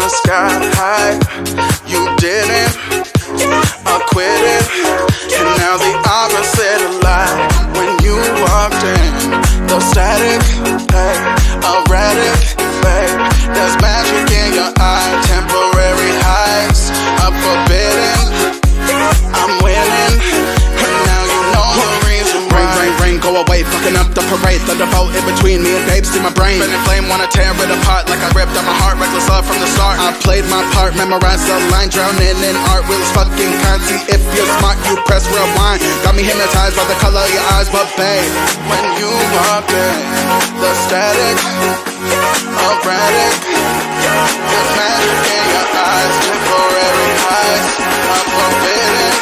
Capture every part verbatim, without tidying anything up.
sky high. You didn't acquit it, and now the opposite of life. When you walked in, the static, hey, erratic, babe. There's magic in your eye, temporary highs are forbidden. I'm winning, and now you know the reason why. Rain, rain, rain, go away, fucking up the parade. The vote in between me and babes in my brain. Spinning flame, wanna tear it apart like I ripped up my heart. Reckless love from the start. I played my part, memorized the line, drowning in art. Wheels fucking can't see if you're smart, you press rewind. Got me hypnotized by the color of your eyes, but babe, when you walked in, the static, erratic, there's magic in your eyes, temporary highs are forbidden.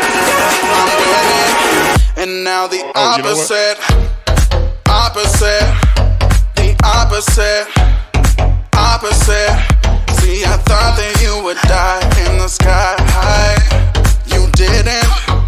I'm winning, and now the oh, you know opposite, opposite, the opposite, opposite. See, I thought that you would die in the sky high. You didn't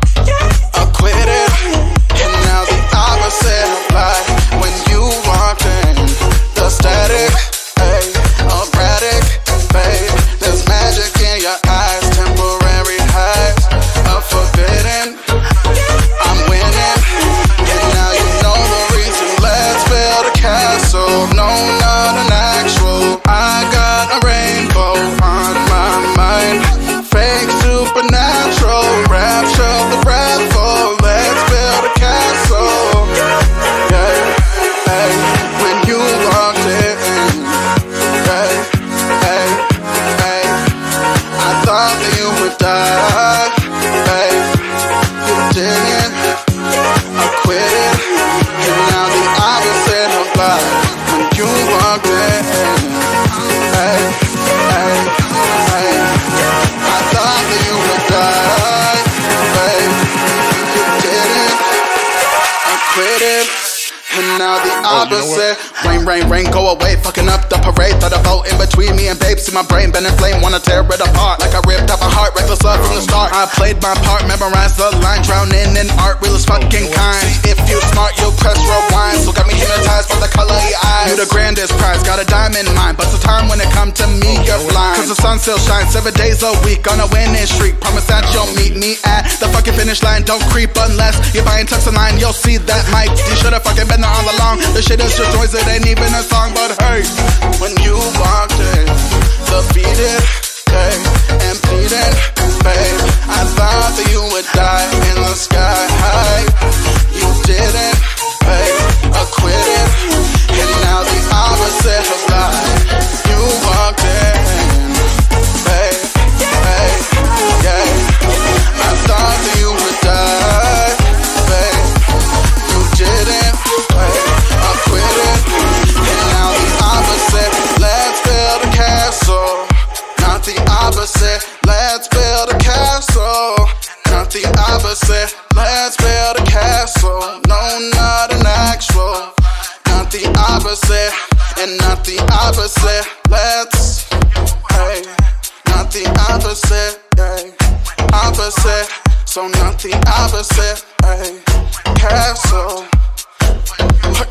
acquit it, and now the opposite of life. When you walked in, the static, hey, erratic, babe. There's magic in your eyes, temporary highs are forbidden. I'm winning, and now you know the reason. Let's build a castle, no, not an actual. I got a rainbow on my mind, fake supernatural, rapture the breathful. Let's build a castle, yeah, hey. When you walked in, hey, hey, hey, I thought that you would die, hey. You didn't acquit it, and now the opposite of life. When you walked in, hey, hey, hey, I thought that you would die, babe. You didn't acquit it, and now the opposite. Rain, rain, rain, go away, fucking up the parade. Thought a vote in between me and babes in my brain. Been in flame, wanna tear it apart like I ripped up my heart. Reckless love from the start. I played my part, memorized the line, drowning in art, real as fucking kind. See, if you smart, you'll press rewind. So got me hypnotized by the color of your eyes. You the grandest prize, got a diamond mine, but the time when it come to me, you're blind. Cause the sun still shines seven days a week on a winning streak. Promise that you'll meet me at the fucking finish line. Don't creep unless you're buying tux and line. You'll see that mic. You should've fucking been there all along. The shit is just noise, it ain't even a song, but hey, when you walked in, defeated, hey, and pleading, babe, I thought that you would die in the sky high. You didn't, babe, acquit it, and now the opposite of life. You walked in, babe, hey, yeah, I thought that you would die, babe. You didn't, babe, acquit it, and now the opposite. Let's build a castle, not the opposite. Let's build a castle, not the opposite. Let's build a castle, no, not an actual. Not the opposite, and not the opposite. Let's, hey, not the opposite, hey, opposite. So not the opposite, hey, castle.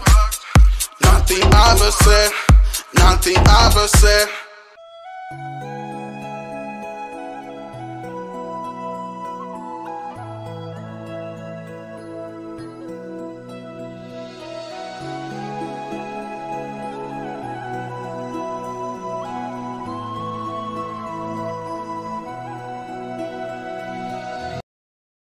Not the opposite, not the opposite.